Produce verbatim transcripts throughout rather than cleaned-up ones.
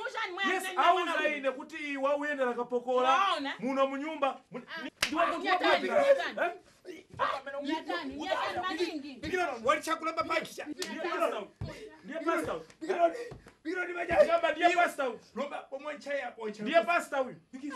kushani mwana. Yes, auza ine kuti wauenda lakapokola. Muno munyumba. Ndiwa nyatani, nyatani. Nyatani, nyatani malingi. Bigironi, wali chakula babakisha. Ndiye pasta. Bigironi, bigironi maja. Ngamba ndiye pasta. Roba pomwancha ya poncha. Ndiye pasta huyu.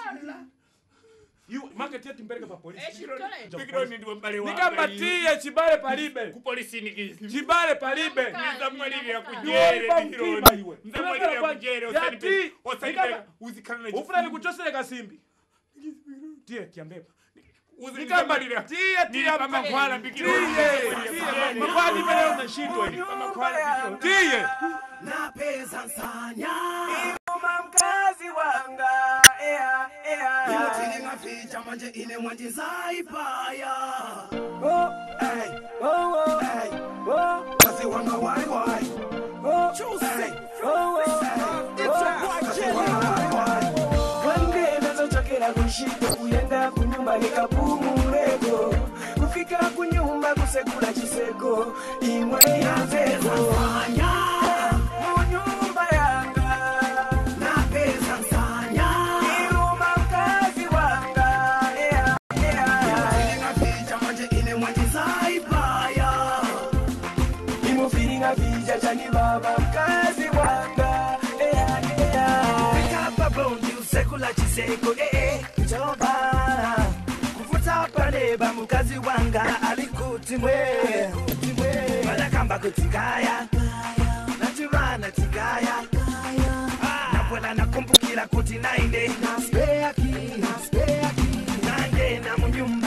You market yetu mpeleke pa polisi. Bigironi ndiwe mbale wa. Nikambatie chibale palibe. Ku polisi nikizi. Chibale palibe. Nizamwalili ya kujere Bigironi. Nizamwalili ya kujere osanipe. Osanipe uzikana na. Ufuna nikuchosele kasimbi. Tie kiambeba. Uzikambali tie tie mama kwala Bigironi. Tie. Makwani mbele unashindwa hivi. Mama kwala Bigironi. Tie. Na pesa nsanya. Ima mkazi wanga. Ea ea. Yotini ngaficha manje ine mwanji zaipaya. Oh hey. Oh oh hey. Oh. Kazi wanga wai wai. Oh. Choose. Oh oh. It's a boy Jelly. Kande nazo chakera kushika kuyenda kunyumba nikapumulego. Kufika kunyumba kusekula chiseko. Imwe ya pesa nsanya. Munyumba yanga. Na pesa nsanya. Iruma mkazi wanga. Ea ea. Feelinga ficha manje ine mwanji zaipaya. Imo feelinga ficha chani baba mkazi wanga. Ea ea. Weka babo ndi usekula chiseko. Eh eh. Choba. Kufuta paneba mkazi wanga. Alikuti mwe. Malakamba kutikaya. Natirana tikaya. Nakwela nakumbukila kuti nainde. Naspea ki. Naspea ki. Nande na munyumba.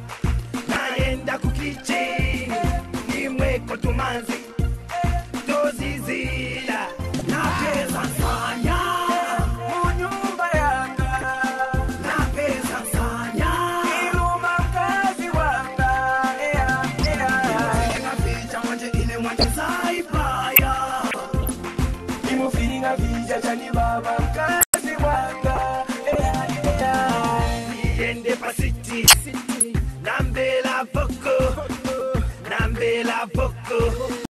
Naenda kukichini. Nimwe kotumanzi. Tozizila. Napeza nsanya. Munyumba yanga. Napeza nsanya. Iruma mkazi wanga. Ea ea. Feelinga ficha manje ine mwanji zaipaya. Imo feelinga ficha chani baba mkazi wanga. Ea ea. Niende pa city. Nambela voko. Nambela voko.